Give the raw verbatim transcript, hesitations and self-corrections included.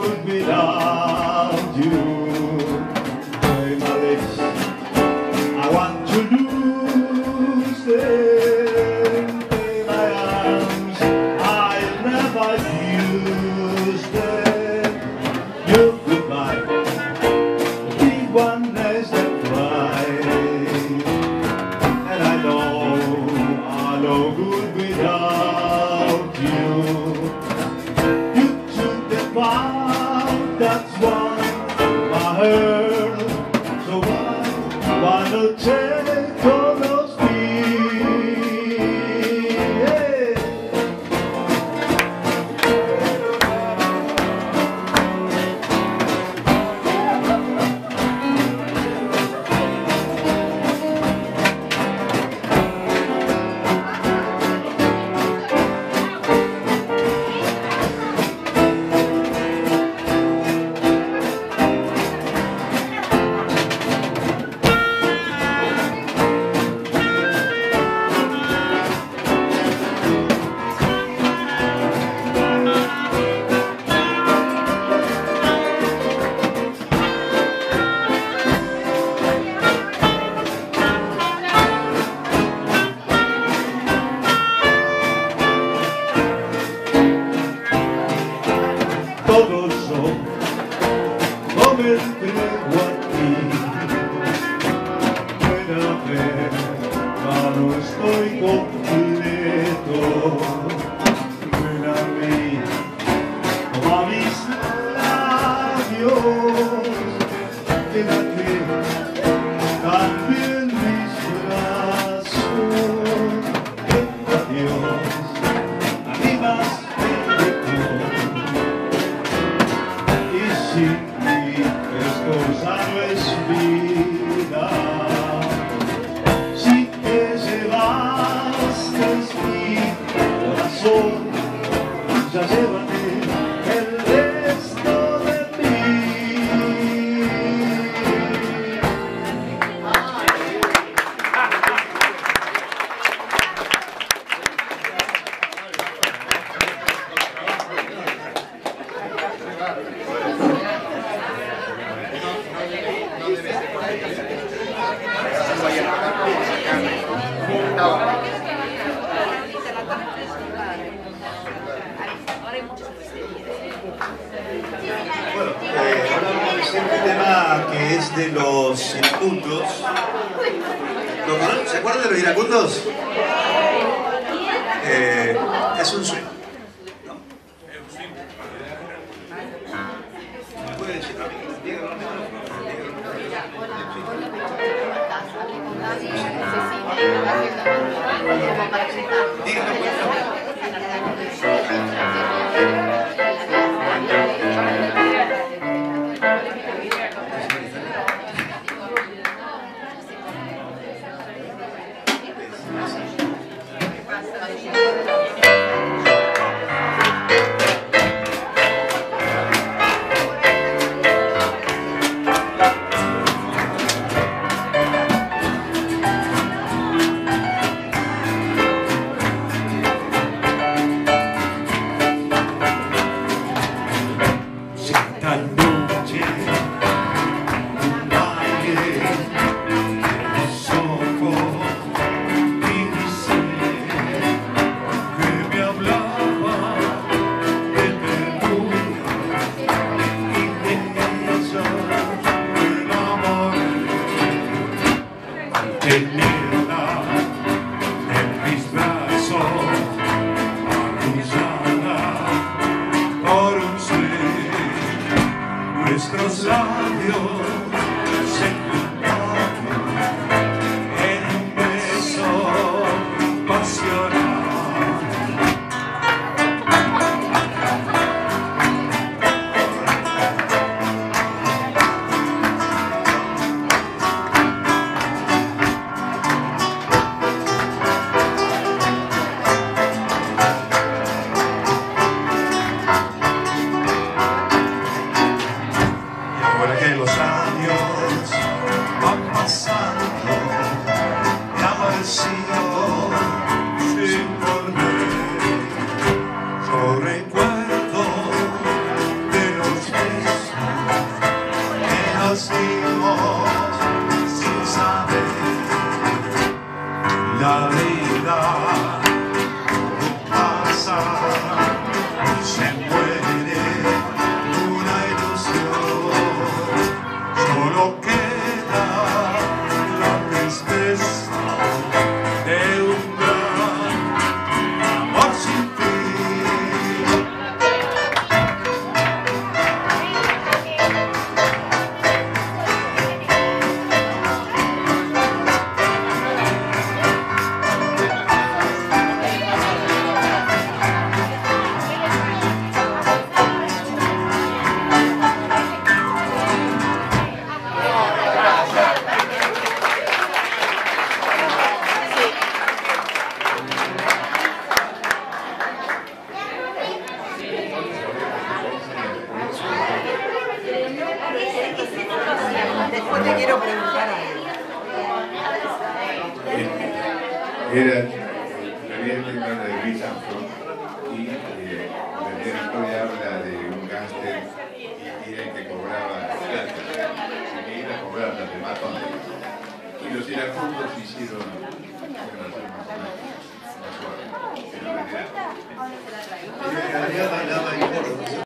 good without you. Hey, my lips, I want to lose them. In my arms, I'll never use them. Your goodbye, the one less than cry. And I know I'm no good without you. That's why I heard. So why, why not take all those feet? Yeah. Todo son como el entrego a ti. Puede haber, pero estoy completo. Ven a mí, como a mis labios. Quédate también mis brazos. Ven a Dios, a mí más sin ti esto ya no es vida. Si te llevaste mi corazón, ya llévate el resto de mí. Bueno, eh, hablamos de este tema que es de los iracundos. ¿Se acuerdan de los iracundos? Eh, es un swing, ¿no? ¿Me puede decir a mí? Tenerla en mis brazos, arrullada por un sueño, nuestros labios se juntaron en un beso pasional. Que los años van pasando, me amanecido sin volver. Yo recuerdo de los Era, había el tema de Richard Front y eh, la historia habla de un gángster y era el que cobraba plata, el que iba a cobrar plata, el matón. Y los iracundos hicieron una forma más suave, pero en realidad. En realidad bailaba el coro.